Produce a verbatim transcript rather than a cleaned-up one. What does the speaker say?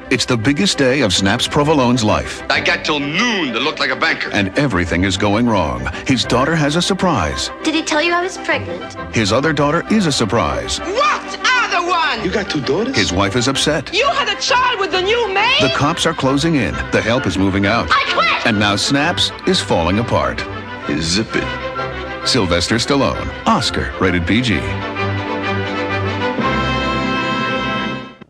It's the biggest day of Snaps Provolone's life. I got till noon to look like a banker. And everything is going wrong. His daughter has a surprise. Did he tell you I was pregnant? His other daughter is a surprise. What other one? You got two daughters? His wife is upset. You had a child with the new maid? The cops are closing in. The help is moving out. I quit! And now Snaps is falling apart. Zip it. Sylvester Stallone. Oscar, rated P G.